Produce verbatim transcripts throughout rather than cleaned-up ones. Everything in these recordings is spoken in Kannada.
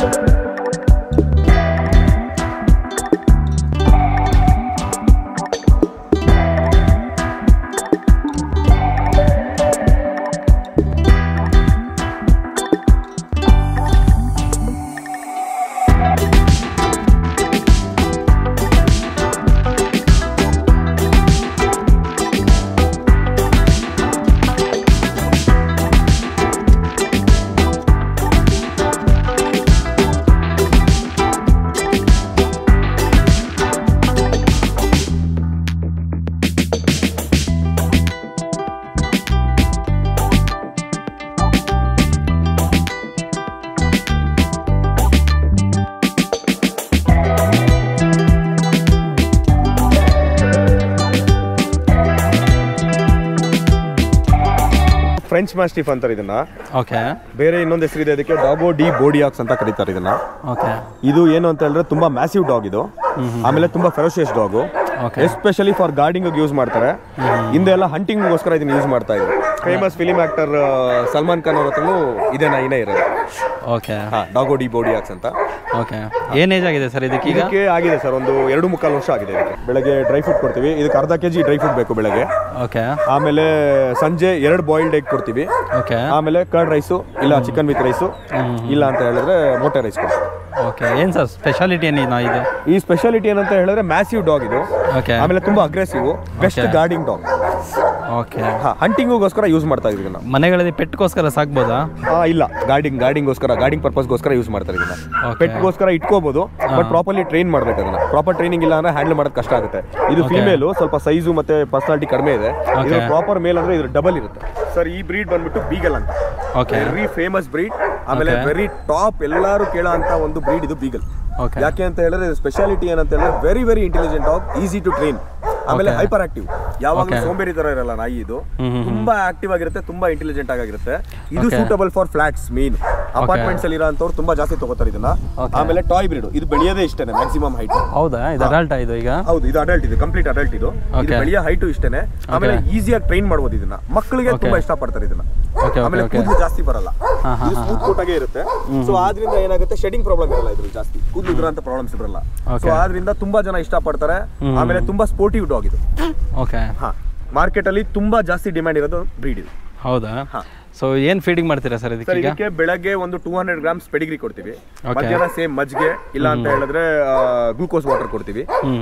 ಫ್ರೆಂಚ್ ಮಾಸ್ಟಿಫ್ ಅಂತಾರೆ ಇದನ್ನ. ಓಕೆ. ಬೇರೆ ಇನ್ನೊಂದು ಹೆಸರು ಇದೆ ಅದಕ್ಕೆ, ಡಾಗೋ ಡಿ ಬೋಡಿಯಾಕ್ಸ್ ಅಂತ ಕರೀತಾರೆ ಇದನ್ನ. ಓಕೆ. ಇದು ಏನು ಅಂತ ಹೇಳಿದ್ರೆ ತುಂಬಾ ಮ್ಯಾಸಿವ್ ಡಾಗ್ ಇದು. ಆಮೇಲೆ ತುಂಬಾ ferocious dog. Especially for guarding use ಮಾಡ್ತಾರೆ. ಹಿಂದೆ ಎಲ್ಲ ಹಂಟಿಂಗ್ಗೋಸ್ಕರ ಇದನ್ನ ಯೂಸ್ ಮಾಡ್ತಾ ಇದ್ರು. Famous film actor Salman Khan ಅವ್ರ ಹತ್ರನೂ ಇದೇ ನಾಯಿನೇ ಇರೋದು. ಓಕೆ. ಹಾ, ಡಾಗೋ ಡಿ ಬೋಡಿಯಾಕ್ಸ್ ಅಂತ. ಓಕೆ. ಏನ್ ಏಜ್ ಆಗಿದೆ ಸರ್ ಇದಕ್ಕೆ? ಇದಕ್ಕೆ ಆಗಿದೆ ಸರ್ ಒಂದು ಎರಡು ಮುಕ್ಕಾಲು ವರ್ಷ ಆಗಿದೆ ಇದಕ್ಕೆ. ಬೆಳಗ್ಗೆ ಡ್ರೈ ಫ್ರೂಟ್ ಕೊಡ್ತೀವಿ, ಇದಕ್ಕೆ ಅರ್ಧ ಕೆಜಿ ಡ್ರೈ ಫ್ರೂಟ್ ಬೇಕು ಬೆಳಗ್ಗೆ. ಓಕೆ. ಆಮೇಲೆ ಸಂಜೆ ಎರಡು ಬಾಯ್ಲ್ಡ್ ಎಗ್ ಕೊಡ್ತೀವಿ. ಓಕೆ. ಆಮೇಲೆ ಕರ್ಡ್ ರೈಸು ಇಲ್ಲ ಚಿಕನ್ ವಿತ್ ರೈಸು, ಇಲ್ಲ ಅಂತ ಹೇಳಿದ್ರೆ ಮೊಟ್ಟೆ ರೈಸ್ ಕೊಡ್ತೀವಿ. ಓಕೆ. ಏನ್ ಸರ್ ಸ್ಪೆಷಾಲಿಟಿ ಏನಿದೆ ಇದು? ಈ ಸ್ಪೆಷಾಲಿಟಿ ಏನಂತ ಹೇಳಿದ್ರೆ ಮ್ಯಾಸಿವ್ ಡಾಗ್ ಇದು. ಓಕೆ. ಆಮೇಲೆ ತುಂಬಾ aggressive, best guarding dog. Okay. ಹಾ, ಹಂಟಿಂಗ್ಗೋಸ್ಕರ ಯೂಸ್ ಮಾಡ್ತಾ ಇದೀವಿ ನಾವು. ಮನೆಗಳಲ್ಲಿ ಪೆಟ್ಗೋಸ್ಕರ ಸಾಕ್ಬೋದಾ? ಇಲ್ಲ, ಗಾರ್ಡಿಂಗ್ ಗಾರ್ಡಿಂಗ್ಗೋಸ್ಕರ ಗಾರ್ಡಿಂಗ್ ಪರ್ಪಸ್ಗೋಸ್ಕರ ಯೂಸ್ ಮಾಡ್ತಾರೆ ಇದನ್ನ. ಪೆಟ್ಗೋಸ್ಕರ ಇಟ್ಕೋಬಹುದು, ಬಟ್ ಪ್ರಾಪರ್ಲಿ ಟ್ರೈನ್ ಮಾಡ್ಬೇಕು ಅದನ್ನ. ಪ್ರಾಪರ್ ಟ್ರೈನಿಂಗ್ ಇಲ್ಲ ಅಂದ್ರೆ ಹ್ಯಾಂಡಲ್ ಮಾಡೋದು ಕಷ್ಟ ಆಗುತ್ತೆ. ಇದು ಫಿಮೇಲು, ಸ್ವಲ್ಪ ಸೈಜು ಮತ್ತೆ ಪರ್ಸನಾಲಿಟಿ ಕಡಿಮೆ ಇದೆ. ಇದು ಪ್ರಾಪರ್ ಮೇಲ್ ಅಂದ್ರೆ ಇದು ಡಬಲ್ ಇರುತ್ತೆ ಸರ್. ಈ ಬ್ರೀಡ್ ಬಂದ್ಬಿಟ್ಟು ಬೀಗಲ್ ಅಂತ. ಓಕೆ. Very famous breed. ಆಮೇಲೆ ವೆರಿ ಟಾಪ್, ಎಲ್ಲರೂ ಕೇಳೋ ಅಂತ ಒಂದು ಬ್ರೀಡ್ ಇದು ಬೀಗಲ್. ಯಾಕೆ ಅಂತ ಹೇಳಿದ್ರೆ ಸ್ಪೆಷಾಲಿಟಿ ಏನಂತ ಹೇಳಿದ್ರೆ very very intelligent dog, easy to train. ಆಮೇಲೆ ಹೈಪರ್ ಆಕ್ಟಿವ್, ಯಾವಾಗಲೂ ಸೋಂಬೇರಿ ತರ ಇರಲ್ಲ ನಾಯಿ ಇದು. ತುಂಬಾ ಆಕ್ಟಿವ್ ಆಗಿರುತ್ತೆ, ತುಂಬಾ ಇಂಟೆಲಿಜೆಂಟ್ ಆಗಿರುತ್ತೆ. ಇದು suitable for flats, mean apartments ಅಲ್ಲಿ ಇರೋಂಥವ್ರು ತುಂಬಾ ಜಾಸ್ತಿ ತಗೋತಾರೆ ಇದನ್ನ. ಆಮೇಲೆ ಟಾಯ್ ಬ್ರೀಡ್, ಇದು ಬೆಳೆಯೋದೇ ಇಷ್ಟೇನೆ ಮ್ಯಾಕ್ಸಿಮಮ್ ಹೈಟ್. ಹೌದಾ? ಇದು ಅಡಲ್ಟ್ ಇದು ಈಗ? ಹೌದು, ಇದು ಅಡಲ್ಟ್, ಇದು ಕಂಪ್ಲೀಟ್ ಅಡಲ್ಟ್. ಇದು ಬೆಳೆಯೋ ಹೈಟು ಇಷ್ಟೇನೆ. ಆಮೇಲೆ ಈಸಿಯಾಗಿ ಟ್ರೈನ್ ಮಾಡಬಹುದು ಇದನ್ನ. ಮಕ್ಕಳಿಗೆ ತುಂಬಾ ಇಷ್ಟ ಪಡ್ತಾರೆ ಇದನ್ನ. ಆಮೇಲೆ ಕೂದಲು ಜಾಸ್ತಿ ಬರಲ್ಲ, ಇದು ಸ್ಮೂತ್ ಕೋಟ್ ಆಗೇ ಇರುತ್ತೆ. ಸೊ ಆದ್ರಿಂದ ಏನಾಗುತ್ತೆ, ಶೆಡಿಂಗ್ ಪ್ರಾಬ್ಲಮ್ ಇರಲ್ಲ ಇದ್ರ ಜಾಸ್ತಿ, ಕೂದಲು ಇದ್ರಂತ ಪ್ರಾಬ್ಲಮ್ಸ್ ಇರಲ್ಲ. ಸೊ ಆದ್ರಿಂದ ತುಂಬಾ ಜನ ಇಷ್ಟ ಪಡ್ತಾರೆ. ಆಮೇಲೆ ತುಂಬಾ ಸ್ಪೋರ್ಟಿವ್ ಡಾಗ್ ಇದು. ಓಕೆ. ಹಾ, ಮಾರ್ಕೆಟ್ ಅಲ್ಲಿ ತುಂಬಾ ಜಾಸ್ತಿ ಡಿಮ್ಯಾಂಡ್ ಇರೋದು ಬ್ರೀಡ್ ಇದು. ಹೌದಾ? ಸೊ ಏನ್ ಫೀಡಿಂಗ್ ಮಾಡ್ತೀರಾ ಸರ್ ಇದಕ್ಕೆ? ಇದಕ್ಕೆ ಬೆಳಗ್ಗೆ ಒಂದು ಟೂ ಹಂಡ್ರೆಡ್ ಗ್ರಾಮ್ಸ್ ಪೆಡಿಗ್ರಿ ಕೊಡ್ತೀವಿ. ಮಧ್ಯಾಹ್ನ ಸೇಮ್ ಮಜ್ಜಿಗೆ, ಇಲ್ಲ ಅಂತ ಹೇಳಿದ್ರೆ ಗ್ಲೂಕೋಸ್ ವಾಟರ್ ಕೊಡ್ತೀವಿ.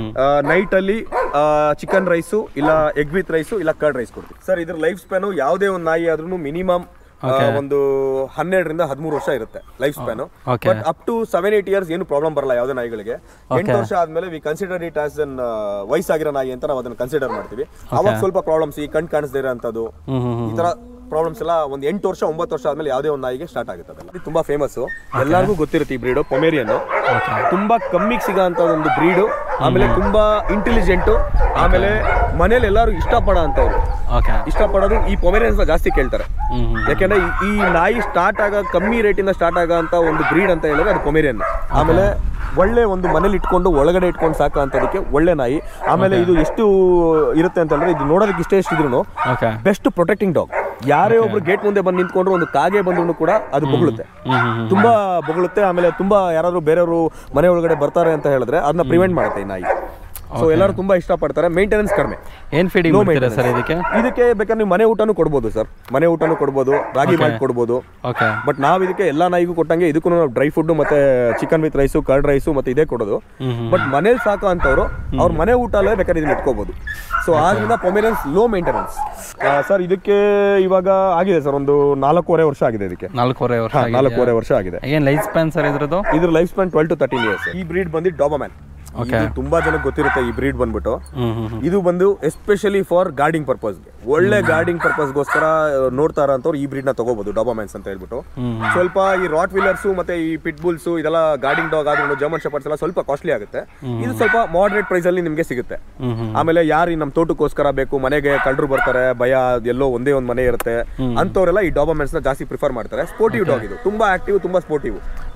ನೈಟ್ ಅಲ್ಲಿ ಚಿಕನ್ ರೈಸು, ಇಲ್ಲ ಎಗ್ ವಿತ್ ರೈಸು, ಇಲ್ಲ ಕರ್ಡ್ ರೈಸ್ ಕೊಡ್ತೀವಿ ಸರ್. ಇದ್ರ ಲೈಫ್ ಸ್ಪ್ಯಾನು ಯಾವುದೇ ಒಂದು ನಾಯಿ ಆದ್ರೂ ಮಿನಿಮಮ್ ಒಂದು ಹನ್ನೆರಡರಿಂದ ಹದಿಮೂರು ವರ್ಷ ಇರುತ್ತೆ life span. But up to seven eight years ಏನು ಪ್ರಾಬ್ಲಮ್ ಬರಲ್ಲ ಯಾವುದೇ ನಾಯಿಗಳಿಗೆ. ಎಂಟು ವರ್ಷ ಆದ್ಮೇಲೆ we consider it as an ವಯಸ್ಸಾಗಿರೋ ನಾಯಿ ಅಂತ ನಾವು ಅದನ್ನ ಕನ್ಸಿಡರ್ ಮಾಡ್ತೀವಿ. ಅವಾಗ ಸ್ವಲ್ಪ ಪ್ರಾಬ್ಲಮ್ಸ್, ಈ ಕಣ್ ಕಾಣಿಸದೇ ಇರೋಂಥದ್ದು, ಈ ತರ ಪ್ರಾಬ್ಲಮ್ಸ್ ಎಲ್ಲ ಒಂದು ಎಂಟು ವರ್ಷ ಒಂಬತ್ತು ವರ್ಷ ಆದ್ಮೇಲೆ ಯಾವುದೇ ಒಂದು ನಾಯಿಗೆ ಸ್ಟಾರ್ಟ್ ಆಗುತ್ತೆ. ಅದೆಲ್ಲ ತುಂಬಾ ಫೇಮಸ್, ಎಲ್ಲರಿಗೂ ಗೊತ್ತಿರುತ್ತೆ ಈ ಬ್ರೀಡ್ ಪೊಮೇರಿಯನ್. ತುಂಬಾ ಕಮ್ಮಿಗೆ ಸಿಗೋಂಥ ಒಂದು ಬ್ರೀಡು. ಆಮೇಲೆ ತುಂಬಾ ಇಂಟೆಲಿಜೆಂಟ್. ಆಮೇಲೆ ಮನೇಲಿ ಎಲ್ಲರೂ ಇಷ್ಟಪಡೋ ಅಂತವ್ರು ಇಷ್ಟಪಡೋದು ಈ ಪೊಮೇರಿಯನ್ಸ್ ಜಾಸ್ತಿ ಕೇಳ್ತಾರೆ. ಯಾಕೆಂದ್ರೆ ಈ ನಾಯಿ ಸ್ಟಾರ್ಟ್ ಆಗ ಕಮ್ಮಿ ರೇಟಿಂದ ಸ್ಟಾರ್ಟ್ ಆಗೋ ಅಂತ ಒಂದು ಬ್ರೀಡ್ ಅಂತ ಹೇಳಿದ್ರೆ ಅದು ಪೊಮೇರಿಯನ್. ಆಮೇಲೆ ಒಳ್ಳೆ ಒಂದು ಮನೇಲಿ ಇಟ್ಕೊಂಡು ಒಳಗಡೆ ಇಟ್ಕೊಂಡು ಸಾಕ ಅಂತದಕ್ಕೆ ಒಳ್ಳೆ ನಾಯಿ. ಆಮೇಲೆ ಇದು ಎಷ್ಟು ಇರುತ್ತೆ ಅಂತ ಹೇಳಿದ್ರೆ, ಇದು ನೋಡೋದಕ್ಕೆ ಇಷ್ಟೇ ಎಷ್ಟಿದ್ರು ಬೆಸ್ಟ್ ಪ್ರೊಟೆಕ್ಟಿಂಗ್ ಡಾಗ್. ಯಾರೇ ಒಬ್ರು ಗೇಟ್ ಮುಂದೆ ಬಂದು ನಿಂತ್ಕೊಂಡ್ರು, ಒಂದು ಕಾಗೆ ಬಂದ್ರು ಕೂಡ ಅದು ಬೊಗಳುತ್ತೆ, ತುಂಬಾ ಬೊಗಳುತ್ತೆ. ಆಮೇಲೆ ತುಂಬಾ ಯಾರಾದ್ರೂ ಬೇರೆಯವರು ಮನೆ ಒಳಗಡೆ ಬರ್ತಾರೆ ಅಂತ ಹೇಳಿದ್ರೆ ಅದನ್ನ ಪ್ರಿವೆಂಟ್ ಮಾಡುತ್ತೆ ಈ ನಾಯಿ. ಸೊ ಎಲ್ಲರೂ ತುಂಬಾ ಇಷ್ಟ ಪಡ್ತಾರೆ. ಮೇಂಟೆನೆನ್ಸ್ ಕಡಿಮೆ. ಏನ್ ಫೀಡಿಂಗ್ ಮಾಡ್ತೀರಾ ಸರ್ ಇದಕ್ಕೆ? ಇದಕ್ಕೆ ಬೇಕಾದ್ರೆ ನೀವು ಮನೆ ಊಟನೂ ಕೊಡ್ಬೋದು ಸರ್. ಮನೆ ಊಟನೂ ಕೊಡ್ಬೋದು, ರಾಗಿ ಮಾಡಿ ಕೊಡ್ಬೋದು. ಬಟ್ ನಾವ್ ಇದಕ್ಕೆ ಎಲ್ಲಾ ನಾಯಿಗೂ ಕೊಟ್ಟಂಗೆ ಇದಕ್ಕೂ ನಾವು ಡ್ರೈ ಫುಡ್ ಮತ್ತೆ chicken with rice, curd rice ಮತ್ತೆ ಇದೇ ಕೊಡೋದು. ಬಟ್ ಮನೇಲಿ ಸಾಕು ಅಂತವ್ರು ಅವ್ರ ಮನೆ ಊಟ ಅಲ್ಲೇ ಬೇಕಾದ್ರೆ ಇದನ್ನ ಇಟ್ಕೋಬಹುದು. ಸೊ ಆದ್ರಿಂದ ಪೊಮೇರಿಯನ್ಸ್ ಲೋ ಮೇಂಟೆನೆನ್ಸ್ ಸರ್. ಇದಕ್ಕೆ ಇವಾಗ ಆಗಿದೆ ಸರ್ ಒಂದು ನಾಲ್ಕೂವರೆ ವರ್ಷ ಆಗಿದೆ. ಇದಕ್ಕೆ ನಾಲ್ಕೂವರೆ ವರ್ಷ ನಾಲ್ಕೂವರೆ ವರ್ಷ ಆಗಿದೆ. ಏನ್ ಲೈಫ್ ಸ್ಪ್ಯಾನ್ ಸರ್ ಇದ್ರದ್ದು? ಇದ್ರ life span twelve to thirteen years. ಈ ಬ್ರೀಡ್ ಬಂದು ಡಾಬರ್ಮ್ಯಾನ್. ತುಂಬಾ ಜನಕ್ಕೆ ಗೊತ್ತಿರುತ್ತೆ ಈ ಬ್ರೀಡ್ ಬಂದ್ಬಿಟ್ಟು. ಇದು ಬಂದು ಎಸ್ಪೆಷಲಿ ಫಾರ್ ಗಾರ್ಡಿಂಗ್ ಪರ್ಪಸ್, ಒಳ್ಳೆ ಗಾರ್ಡಿಂಗ್ ಪರ್ಪಸ್ಗೋಸ್ಕರ ನೋಡ್ತಾ ಇರೋಂಥವ್ರು ಈ ಬ್ರೀಡ್ ನ ತಗೋಬಹುದು, ಡಾಬರ್ಮ್ಯಾನ್ಸ್ ಅಂತ ಹೇಳ್ಬಿಟ್ಟು. ಸ್ವಲ್ಪ ಈ ರಾಟ್ ವೀಲರ್ಸ್ ಮತ್ತೆ ಈ ಪಿಟ್ ಬುಲ್ಸ್ ಇದೆಲ್ಲ ಗಾರ್ಡಿಂಗ್ ಡಾಗ್ ಆದ್ರೂ ಜರ್ಮನ್ ಶೆಪರ್ಡ್ಸ್ ಎಲ್ಲ ಸ್ವಲ್ಪ ಕಾಸ್ಟ್ಲಿ ಆಗುತ್ತೆ. ಇದು ಸ್ವಲ್ಪ ಮಾಡರೇಟ್ ಪ್ರೈಸ್ ಅಲ್ಲಿ ನಿಮ್ಗೆ ಸಿಗುತ್ತೆ. ಆಮೇಲೆ ಯಾರು ನಮ್ ತೋಟಕ್ಕೋಸ್ಕರ ಬೇಕು, ಮನೆಗೆ ಕಳ್ಳರು ಬರ್ತಾರೆ, ಭಯ, ಎಲ್ಲೋ ಒಂದೇ ಒಂದ್ ಮನೆ ಇರುತ್ತೆ ಅಂತವ್ರೆಲ್ಲ ಈ ಡಾಬರ್ಮ್ಯಾನ್ಸ್ ನ ಜಾಸ್ತಿ ಪ್ರಿಫರ್ ಮಾಡ್ತಾರೆ. ಸ್ಪೋರ್ಟಿವ್ ಡಾಗ್ ಇದು, ತುಂಬಾ ಆಕ್ಟಿವ್, ತುಂಬಾ ಸ್ಪೋರ್ಟಿವ್.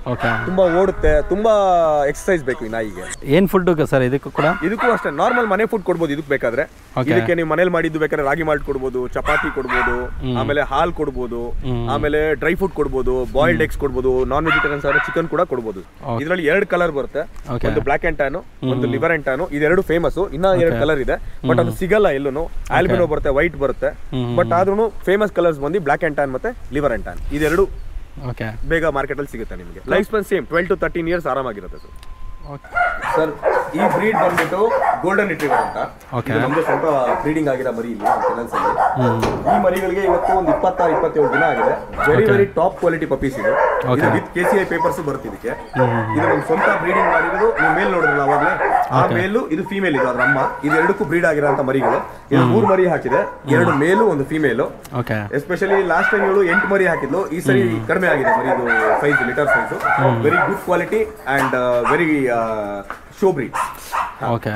ಓಕೆ ತುಂಬಾ ಓಡುತ್ತೆ, ತುಂಬಾ ಎಕ್ಸರ್ಸೈಸ್ ಬೇಕು ಈ ನಾಯಿಗೆ. ಏನ್ ಫುಡ್ ಸರ್ ಇದಕ್ಕೂ ಕೂಡ? ಇದಕ್ಕೂ ಅಷ್ಟೇ ನಾರ್ಮಲ್ ಮನೆ ಫುಡ್ ಕೊಡ್ಬೋದು ಇದಕ್ಕೆ ಬೇಕಾದ್ರೆ. ಇದಕ್ಕೆ ನೀವು ಮನೇಲಿ ಮಾಡಿದ್ದು ಬೇಕಾದ್ರೆ ರಾಗಿ ಮಾಲ್ಟ್ ಕೊಡ್ಬೋದು, ಚಪಾತಿ ಕೊಡ್ಬೋದು, ಆಮೇಲೆ ಹಾಲ್ ಕೊಡ್ಬೋದು, ಆಮೇಲೆ ಡ್ರೈ ಫ್ರೂಟ್ ಕೊಡ್ಬೋದು, ಬಾಯ್ಲ್ಡ್ ಎಗ್ಸ್ ಕೊಡ್ಬೋದು, ನಾನ್ ವೆಜಿಟೇರಿಯನ್ಸ್ ಆದ್ರೆ ಚಿಕನ್ ಕೂಡ ಕೊಡ್ಬೋದು. ಇದರಲ್ಲಿ ಎರಡು ಕಲರ್ ಬರುತ್ತೆ, ಒಂದು ಬ್ಲಾಕ್ ಅಂಡ್ ಟ್ಯಾನು, ಒಂದು ಲಿವರ್ ಅಂಡ್ ಟ್ಯಾನು. ಇದೆರಡು ಫೇಮಸ್. ಇನ್ನ ಎರಡು ಕಲರ್ ಇದೆ ಬಟ್ ಅದು ಸಿಗಲ್ಲ ಎಲ್ಲೂ. ಆಲ್ಬಿನೋ ಬರುತ್ತೆ, ವೈಟ್ ಬರುತ್ತೆ, ಬಟ್ ಆದ್ರೂ ಫೇಮಸ್ ಕಲರ್ಸ್ ಬಂದು ಬ್ಲಾಕ್ ಅಂಡ್ ಟ್ಯಾನ್ ಮತ್ತೆ ಲಿವರ್ ಅಂಡ್ ಟ್ಯಾನ್. ಇದೆರಡು ಬೇಗ ಮಾರ್ಕೆಟ್ ಅಲ್ಲಿ ಸಿಗುತ್ತೆ ನಿಮಗೆ. Life span same twelve to thirteen years ಆರಾಮಾಗಿರುತ್ತೆ ಸರ್. ಸರ್ ಈ ಬ್ರೀಡ್ ಬಂದ್ಬಿಟ್ಟು ಗೋಲ್ಡನ್ ರಿಟ್ರೀವರ್ ಅಂತ. ಇದು ನಮ್ದು ಸ್ವಲ್ಪ ಬ್ರೀಡಿಂಗ್ ಆಗಿರೋ ಮರಿ ಇಲ್ಲಿ ಕೆನಲ್ಸ್ ಅಲ್ಲಿ. ಈ ಮರಿಗಳಿಗೆ ಇವತ್ತು ಒಂದು ಇಪ್ಪತ್ತಾರು ಇಪ್ಪತ್ತೇಳು ದಿನ ಆಗಿದೆ. Very very top quality puppies ಇದು. With K C I papers ಬರುತ್ತೆ ಇದಕ್ಕೆ. ಇದು ನಮ್ ಸ್ವಂತ ಬ್ರೀಡಿಂಗ್ ಮಾಡಿರೋದು. ನೀವು ಮೇಲ್ ನೋಡಿದ್ರಲ್ಲ ಅವಾಗಲೇ, ಆ ಮೇಲು ಇದು ಫೀಮೇಲ್ ಇದು ಅದ್ರ ಅಮ್ಮ. ಇದು ಎರಡಕ್ಕೂ ಬ್ರೀಡ್ ಆಗಿರೋಂಥ ಮರಿಗಳು. ಇದು ಮೂರು ಮರಿ ಹಾಕಿದೆ, ಎರಡು ಮೇಲು ಒಂದು ಫೀಮೇಲು. ಎಸ್ಪೆಷಲಿ ಲಾಸ್ಟ್ ಟೈಮ್ ಇವಳು ಎಂಟು ಮರಿ ಹಾಕಿದ್ಲು, ಈ ಸರಿ ಕಡಿಮೆ ಆಗಿದೆ ಮರಿ ಇದು size, litter size. Very good quality and very show breed. Okay,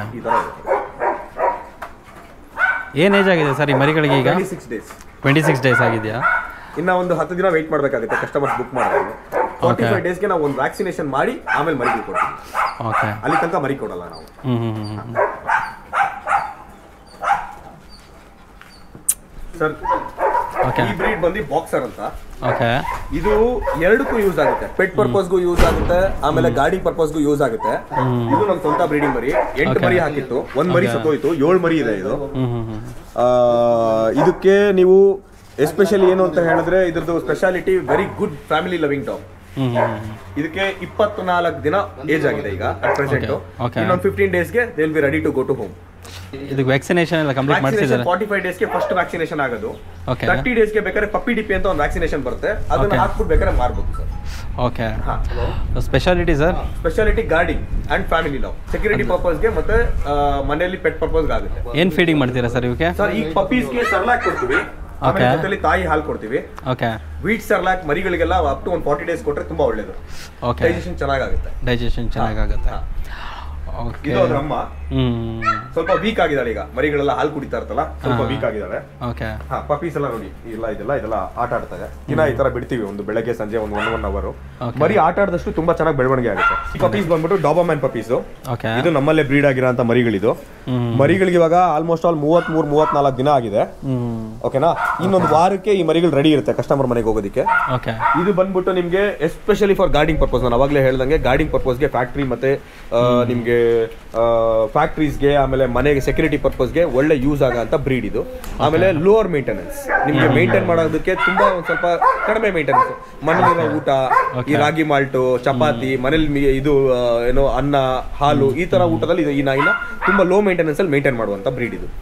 ಏನ್ ಏಜ್ ಆಗಿದೆ ಸರ್ ಈ ಮರಿಗಳಿಗೆ ಈಗ? Twenty six days twenty six days ಆಗಿದೆಯಾ? ಇನ್ನ ಒಂದು ಹತ್ತು ದಿನ ವೆಯ್ಟ್ ಮಾಡಬೇಕಾಗುತ್ತೆ ಕಸ್ಟಮರ್ಸ್ ಬುಕ್ ಮಾಡಿದ್ರೆ. ಫಾರ್ಟಿ ಫೈವ್ ಡೇಸ್ಗೆ ನಾವು ಒಂದು ವ್ಯಾಕ್ಸಿನೇಷನ್ ಮಾಡಿ ಆಮೇಲೆ ಮರಿಗಳು ಕೊಡ್ತೀವಿ. ಓಕೆ, ಅಲ್ಲಿ ತನಕ ಮರಿ ಕೊಡಲ್ಲ ನಾವು. ಸರ್ ಈ ಬ್ರೀಡ್ ಬಂದು ಬಾಕ್ಸರ್ ಅಂತ. ಓಕೆ, ಇದು ಎರಡಕ್ಕೂ ಯೂಸ್ ಆಗುತ್ತೆ. ಪೆಟ್ ಪರ್ಪಸ್ಗೂ ಯೂಸ್ ಆಗುತ್ತೆ, ಆಮೇಲೆ ಗಾರ್ಡಿಂಗ್ ಪರ್ಪಸ್ಗೂ ಯೂಸ್ ಆಗುತ್ತೆ. ಇದು ನಮ್ ಸ್ವಂತ ಬ್ರೀಡಿಂಗ್ ಮರಿ. ಎಂಟು ಮರಿ ಹಾಕಿತ್ತು, ಒಂದ್ ಮರಿ ಸತ್ತೋಯ್ತು, ಏಳು ಮರಿ ಇದೆ ಇದು. ಇದಕ್ಕೆ ನೀವು ಎಸ್ಪೆಷಲಿ ಏನು ಅಂತ ಹೇಳಿದ್ರೆ ಇದ್ರದ್ದು speciality very good family loving dog. ಇದಕ್ಕೆ ಇಪ್ಪತ್ನಾಲ್ಕು ದಿನ ಏಜ್ ಆಗಿದೆ ಈಗ ಅಟ್ ಪ್ರೆಸೆಂಟ್. ಇನ್ನೊಂದು ಫಿಫ್ಟೀನ್ ಡೇಸ್ಗೆ they will be ready to go to home. ಇದಕ್ಕೆ ವ್ಯಾಕ್ಸಿನೇಷನ್ ಎಲ್ಲ ಕಂಪ್ಲೀಟ್ ಮಾಡಿಸಿದ್ದಾರೆ. ಫಾರ್ಟಿ ಫೈವ್ ಡೇಸ್ಗೆ ಫಸ್ಟ್ ವ್ಯಾಕ್ಸಿನೇಷನ್ ಆಗೋದು. ತರ್ಟಿ ಡೇಸ್ಗೆ ಬೇಕಾದ್ರೆ ಪಪ್ಪಿ ಡಿಪಿ ಅಂತ ಒಂದು ವ್ಯಾಕ್ಸಿನೇಷನ್ ಬರುತ್ತೆ, ಅದನ್ನ ಹಾಕ್ಬಿಟ್ಟು ಬೇಕಾದ್ರೆ ಮಾರ್ಬೋದು ಸರ್. Okay, speciality sir? Speciality guarding and family love, security ಪರ್ಪಸ್ಗೆ ಮತ್ತೆ ಮನೆಯಲ್ಲಿ ಪೆಟ್ ಪರ್ಪಸ್ಗೆ ಆಗುತ್ತೆ. ಏನ್ ಫೀಡಿಂಗ್ ಮಾಡ್ತೀರಾ ಸರ್ ಇವಕ್ಕೆ? ಸರ್ ಈ ಪಪ್ಪೀಸ್ಗೆ ಸರ್ಲಾಕ್ ಕೊಡ್ತೀವಿ, ಆಮೇಲೆ ಜೊತೆಲಿ ತಾಯಿ ಹಾಲು ಕೊಡ್ತೀವಿ. ಓಕೆ, ವೀಟ್ ಸರ್ಲಾಕ್ ಮರಿಗಳಿಗೆಲ್ಲ ಅಪ್ ಟು ಒಂದು ಫಾರ್ಟಿ ಡೇಸ್ ಕೊಟ್ರೆ ತುಂಬಾ ಒಳ್ಳೇದು. ಓಕೆ, ಡೈಜೆಷನ್ ಚೆನ್ನಾಗುತ್ತೆ. ಡೈಜೆಷನ್ ಚೆನ್ನಾಗುತ್ತೆ. ಇದು ಅದ್ರ ಅಮ್ಮ ಸ್ವಲ್ಪ ವೀಕ್ ಆಗಿದ್ದಾಳೆ ಈಗ. ಮರಿಗಳೆಲ್ಲ ಹಾಲು ಕುಡಿತಾ ಇರ್ತಲ್ಲ, ಸ್ವಲ್ಪ ವೀಕ್ ಆಗಿದ್ದಾಳೆ. ಓಕೆ, ಹಾ ಪಪ್ಪೀಸ್ ಎಲ್ಲ ನೋಡಿ ಇಲ್ಲ ಇದೆಲ್ಲ ಇದೆಲ್ಲ ಆಟ ಆಡ್ತಾರೆ. ದಿನ ಈ ತರ ಬಿಡ್ತೀವಿ, ಒಂದು ಬೆಳಗ್ಗೆ ಸಂಜೆ ಒಂದು ಒನ್ ಒನ್ ಅವರ್. ಮರಿ ಆಟ ಆಡಿದಷ್ಟು ತುಂಬಾ ಚೆನ್ನಾಗಿ ಬೆಳವಣಿಗೆ ಆಗುತ್ತೆ. ಈ ಪಪ್ಪೀಸ್ ಬಂದ್ಬಿಟ್ಟು ಡಾಬರ್ಮ್ಯಾನ್ ಪಪ್ಪೀಸ್. ಇದು ನಮ್ಮಲ್ಲೇ ಬ್ರೀಡ್ ಆಗಿರೋಂಥ ಮರಿಗಳಿದು. ಮರಿಗಳಿಗೆ ಇವಾಗ ಆಲ್ಮೋಸ್ಟ್ ಆಲ್ ಮೂವತ್ತ್ ಮೂರು ಮೂವತ್ನಾಲ್ಕು ದಿನ ಆಗಿದೆ. ಓಕೆನಾ, ಇನ್ನೊಂದು ವಾರಕ್ಕೆ ಈ ಮರಿಗಳು ರೆಡಿ ಇರುತ್ತೆ ಕಸ್ಟಮರ್ ಮನೆಗೆ ಹೋಗೋದಕ್ಕೆ. ಇದು ಬಂದ್ಬಿಟ್ಟು ನಿಮ್ಗೆ ಎಸ್ಪೆಷಲಿ ಫಾರ್ ಗಾರ್ಡಿಂಗ್ ಪರ್ಪಸ್. ನಾನು ಅವಾಗಲೇ ಹೇಳ್ದಂಗೆ ಗಾರ್ಡಿಂಗ್ ಪರ್ಪಸ್ಗೆ ಫ್ಯಾಕ್ಟ್ರಿ ಮತ್ತೆ ನಿಮ್ಗೆ ಫ್ಯಾಕ್ಟ್ರೀಸ್ಗೆ ಆಮೇಲೆ ಮನೆಗೆ ಸೆಕ್ಯೂರಿಟಿ ಪರ್ಪಸ್ಗೆ ಒಳ್ಳೆ ಯೂಸ್ ಆಗೋ ಬ್ರೀಡ್ ಇದು. ಆಮೇಲೆ ಲೋವರ್ ಮೇಂಟೆನೆನ್ಸ್, ನಿಮ್ಗೆ ಮೇಂಟೈನ್ ಮಾಡೋದಕ್ಕೆ ತುಂಬಾ ಒಂದ್ ಸ್ವಲ್ಪ ಕಡಿಮೆ ಮೇಂಟೆನೆನ್ಸ್. ಮನೇಲಿರೋ ಊಟ, ಈ ರಾಗಿ ಮಾಲ್ಟು, ಚಪಾತಿ, ಮನೇಲಿ ಇದು ಏನೋ ಅನ್ನ, ಹಾಲು, ಈ ತರ ಊಟದಲ್ಲಿ ಈ ನಾಯಿನ ತುಂಬಾ ಲೋ ಮೇಂಟೆನೆನ್ಸ್ ಅಲ್ಲಿ ಮೇಂಟೈನ್ ಮಾಡುವಂತ ಬ್ರೀಡ್ ಇದು.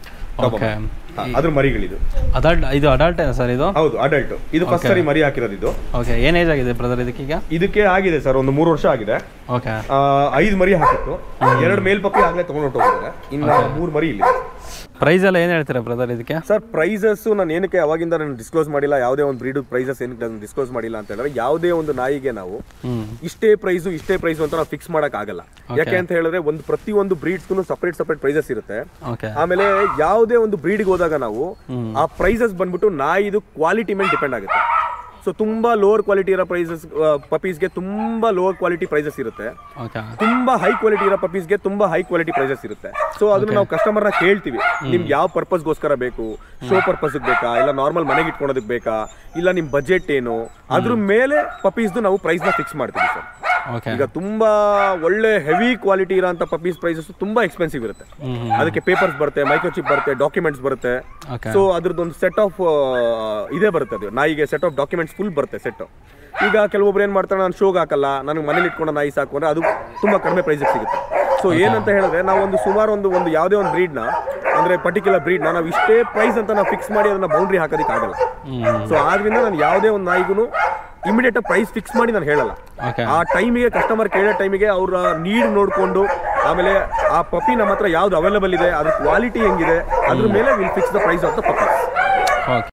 ಅದ್ರ ಮರಿಗಳಿದು. ಅಡಲ್ಟ್, ಇದು ಅಡಲ್ಟ್ ಸರ್? ಇದು ಹೌದು ಅಡಲ್ಟ್. ಇದು ಫಸ್ಟ್ ಸರಿ ಮರಿ ಹಾಕಿರೋದು ಇದು. ಓಕೆ, ಏನ್ ಏಜ್ ಆಗಿದೆ ಬ್ರದರ್ ಇದಕ್ಕೆ ಈಗ? ಇದಕ್ಕೆ ಆಗಿದೆ ಸರ್ ಒಂದು ಮೂರು ವರ್ಷ ಆಗಿದೆ. ಓಕೆ, ಐದು ಮರಿ ಹಾಕಿತ್ತು, ಎರಡು ಮೇಲ್ ಪಪ್ಪಿ ಆಗ್ಲೇ ತಗೊಂಡು ಹೊರಟೋಗಿದ್ದಾರೆ, ಇನ್ನು ಮೂರು ಮರಿ ಇಲ್ಲಿ. ಪ್ರೈಸ್ ಎಲ್ಲ ಏನು ಹೇಳ್ತೀರಾ ಬ್ರದರ್ ಇದಕ್ಕೆ? ಸರ್ ಪ್ರೈಸಸ್ ನಾನು ಏನಕ್ಕೆ ಅವಾಗಿಂದ ನಾನು ಡಿಸ್ಕ್ಲೋಸ್ ಮಾಡಿಲ್ಲ, ಯಾವುದೇ ಒಂದು ಬ್ರೀಡ್ ಪ್ರೈಸಸ್ ಏನಕ್ಕೆ ನಾನು ಡಿಸ್ಕ್ಲೋಸ್ ಮಾಡಿಲ್ಲ ಅಂತ ಹೇಳಿದ್ರೆ, ಯಾವುದೇ ಒಂದು ನಾಯಿಗೆ ನಾವು ಇಷ್ಟೇ ಪ್ರೈಸು ಇಷ್ಟೇ ಪ್ರೈಸು ಅಂತ ನಾವು ಫಿಕ್ಸ್ ಮಾಡಕ್ ಆಗಲ್ಲ. ಯಾಕೆ ಅಂತ ಹೇಳಿದ್ರೆ ಒಂದು ಪ್ರತಿ ಒಂದು ಬ್ರೀಡ್ಸ್ಗೂ ಸಪರೇಟ್ ಸಪರೇಟ್ ಪ್ರೈಸಸ್ ಇರುತ್ತೆ. ಆಮೇಲೆ ಯಾವುದೇ ಒಂದು ಬ್ರೀಡ್ಗೆ ಹೋದಾಗ ನಾವು ಆ ಪ್ರೈಸಸ್ ಬಂದ್ಬಿಟ್ಟು ನಾಯಿದು ಕ್ವಾಲಿಟಿ ಮೇಲೆ ಡಿಪೆಂಡ್ ಆಗುತ್ತೆ. ಸೊ ತುಂಬಾ ಲೋವರ್ ಕ್ವಾಲಿಟಿ ಇರೋ ಪ್ರೈಸಸ್ ಪಪೀಸ್ಗೆ ತುಂಬಾ ಲೋವರ್ ಕ್ವಾಲಿಟಿ ಪ್ರೈಸಸ್ ಇರುತ್ತೆ, ತುಂಬಾ ಹೈ ಕ್ವಾಲಿಟಿ ಇರೋ ಪಪೀಸ್ಗೆ ತುಂಬಾ ಹೈ ಕ್ವಾಲಿಟಿ ಪ್ರೈಸಸ್ ಇರುತ್ತೆ. ಸೊ ಅದನ್ನ ನಾವು ಕಸ್ಟಮರ್ನ ಕೇಳ್ತೀವಿ, ನಿಮ್ಗೆ ಯಾವ ಪರ್ಪಸ್ಗೋಸ್ಕರ ಬೇಕು, ಶೋ ಪರ್ಪಸ್ಗೆ ಬೇಕಾ, ಇಲ್ಲ ನಾರ್ಮಲ್ ಮನೆಗೆ ಇಟ್ಕೊಳೋದಕ್ಕೆ ಬೇಕಾ, ಇಲ್ಲ ನಿಮ್ ಬಜೆಟ್ ಏನು, ಅದ್ರ ಮೇಲೆ ಪಪೀಸ್ದು ನಾವು ಪ್ರೈಸ್ ನ ಫಿಕ್ಸ್ ಮಾಡ್ತೀವಿ ಸರ್. ಈಗ ತುಂಬಾ ಒಳ್ಳೆ ಹೆವಿ ಕ್ವಾಲಿಟಿ ಇರೋಂಥ ಪಪೀಸ್ ಪ್ರೈಸಸ್ ತುಂಬಾ ಎಕ್ಸ್ಪೆನ್ಸಿವ್ ಇರುತ್ತೆ. ಅದಕ್ಕೆ ಪೇಪರ್ಸ್ ಬರುತ್ತೆ, ಮೈಕ್ರೋಚಿಪ್ ಬರುತ್ತೆ, ಡಾಕ್ಯುಮೆಂಟ್ಸ್ ಬರುತ್ತೆ. ಸೊ ಅದ್ರದ್ದೊಂದು ಸೆಟ್ ಆಫ್ ಇದೇ ಬರುತ್ತೆ, ಅದು ನಾಯಿಗೆ ಸೆಟ್ ಆಫ್ ಡಾಕ್ಯುಮೆಂಟ್ಸ್ ಫುಲ್ ಬರುತ್ತೆ ಸೆಟ್. ಈಗ ಕೆಲವೊಬ್ರು ಏನ್ ಮಾಡ್ತಾರೆ, ನಾನು ಶೋಗೆ ಹಾಕಲ್ಲ, ನನಗೆ ಮನೇಲಿ ಇಟ್ಕೊಂಡು ನಾಯಿ ಸಾಕು ಅಂದ್ರೆ ಅದು ತುಂಬಾ ಕಡಿಮೆ ಪ್ರೈಸ್ ಸಿಗುತ್ತೆ. ಸೊ ಏನಂತ ಹೇಳಿದ್ರೆ ನಾವು ಒಂದು ಸುಮಾರು ಒಂದು ಒಂದು ಯಾವುದೇ ಒಂದು ಬ್ರೀಡ್ ನ ಅಂದ್ರೆ ಪರ್ಟಿಕ್ಯುಲರ್ ಬ್ರೀಡ್ ನಾವು ಇಷ್ಟೇ ಪ್ರೈಸ್ ಅಂತ ನಾವು ಫಿಕ್ಸ್ ಮಾಡಿ ಅದನ್ನ ಬೌಂಡ್ರಿ ಹಾಕೋದಕ್ಕೆ ಆಗಲ್ಲ. ಸೊ ಆದ್ರಿಂದ ನಾನು ಯಾವುದೇ ಒಂದು ನಾಯಿಗೂ ಇಮಿಡಿಯೇಟ್ ಪ್ರೈಸ್ ಫಿಕ್ಸ್ ಮಾಡಿ ನಾನು ಹೇಳಲ್ಲ. ಆ ಟೈಮಿಗೆ ಕಸ್ಟಮರ್ ಕೇಳೋ ಟೈಮಿಗೆ ಅವ್ರ ನೀಡ್ ನೋಡ್ಕೊಂಡು, ಆಮೇಲೆ ಆ ಪಪ್ಪಿ ನಮ್ಮ ಹತ್ರ ಯಾವ್ದು ಅವೈಲೇಬಲ್ ಇದೆ, ಅದ್ರ ಕ್ವಾಲಿಟಿ ಹೆಂಗಿದೆ, ಅದ್ರ ಮೇಲೆ will fix the price of the Pappi.